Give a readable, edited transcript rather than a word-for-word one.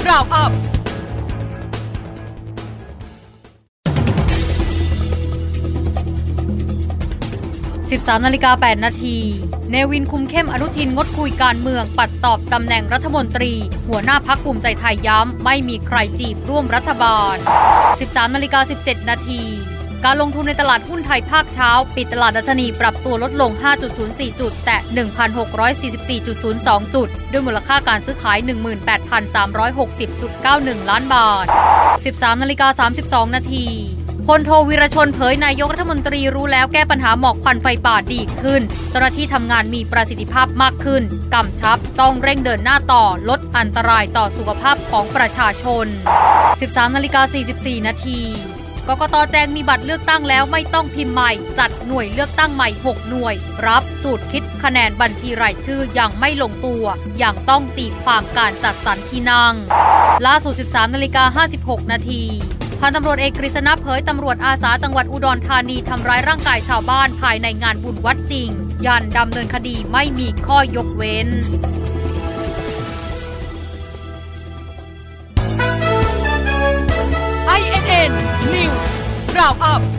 Roundup 13:08 นาทีเนวินคุมเข้มอนุทินงดคุยการเมืองปัดตอบตำแหน่งรัฐมนตรีหัวหน้าพรรคภูมิใจไทยย้ำไม่มีใครจีบร่วมรัฐบาล 13:17 นาทีการลงทุนในตลาดหุ้นไทยภาคเช้าปิดตลาดดัชนีปรับตัวลดลง 5.04 จุดแตะ 1,644.02 จุดด้วยมูลค่าการซื้อขาย 18,360.91 ล้านบาท 13:32 นาทีพลโทวีรชนเผยนายกรัฐมนตรีรู้แล้วแก้ปัญหาหมอกควันไฟป่าดีขึ้นเจ้าหน้าที่ทำงานมีประสิทธิภาพมากขึ้นกำชับต้องเร่งเดินหน้าต่อลดอันตรายต่อสุขภาพของประชาชน 13:44 นาทีกกต.แจ้งมีบัตรเลือกตั้งแล้วไม่ต้องพิมพ์ใหม่จัดหน่วยเลือกตั้งใหม่6หน่วยรับสูตรคิดคะแนนบัญชีรายชื่อยังไม่ลงตัวยังต้องตีความการจัดสรรที่นั่งล่าสุด 13:56 นาทีพันตำรวจเอกกฤษณะเผยตำรวจอาสาจังหวัดอุดรธานีทำร้ายร่างกายชาวบ้านภายในงานบุญวัดจริงยันดำเนินคดีไม่มีข้อยกเว้น INN News Roundup